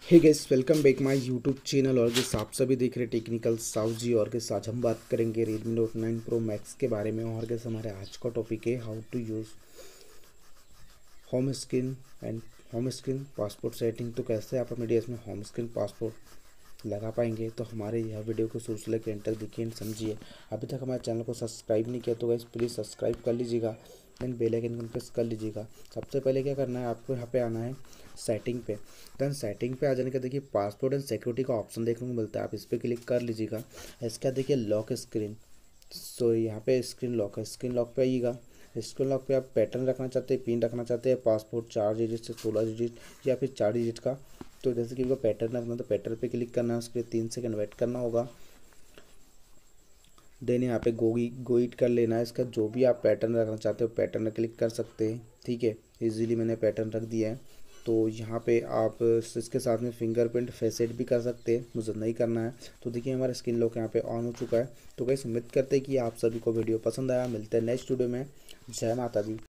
Hey guys, welcome back my YouTube channel. और जिस आप सभी देख रहे टेक्निकल साउथ जी। और के आज हम बात करेंगे Redmi Note 9 Pro Max के बारे में। और कैसे हमारे आज का टॉपिक है how to use home screen and home screen passport setting. तो कैसे आप अपने DS में होम स्क्रीन पासपोर्ट लगा पाएंगे। तो हमारे यह वीडियो को शुरू से लेकर एंड तक देखिए एंड समझिए। अभी तक हमारे चैनल को सब्सक्राइब नहीं किया तो गाइस प्लीज़ सब्सक्राइब कर लीजिएगा एंड बेल आइकन को प्रेस कर लीजिएगा। सबसे पहले क्या करना है, आपको यहाँ पे आना है सेटिंग पे। देन सेटिंग पे आ जाने के देखिए पासपोर्ट एंड सिक्योरिटी का ऑप्शन देखने को मिलता है, आप इस पर क्लिक कर लीजिएगा। इसके बाद देखिए लॉक स्क्रीन। सो यहाँ पे स्क्रीन लॉक है, स्क्रीन लॉक पे आइएगा। स्क्रीन लॉक पे आप पैटर्न रखना चाहते हैं, पिन रखना चाहते हैं, पासपोर्ट 4 डिजिट से 16 डिजिट या फिर 4 डिजिट का। तो जैसे कि उनका पैटर्न रखना, तो पैटर्न पे क्लिक करना है, उसके 3 सेकंड वेट करना होगा। देन यहाँ पे गोइट कर लेना है। इसका जो भी आप पैटर्न रखना चाहते हो पैटर्न में क्लिक कर सकते हैं। ठीक है, इजीली मैंने पैटर्न रख दिया है। तो यहाँ पे आप इसके साथ में फिंगरप्रिंट फेसेट भी कर सकते हैं, मुझे नहीं करना है। तो देखिए हमारा स्क्रीन लॉक यहाँ पे ऑन हो चुका है। तो गाइस उम्मीद करते हैं कि आप सभी को वीडियो पसंद आया। मिलते हैं नेक्स्ट वीडियो में। जय माता दी।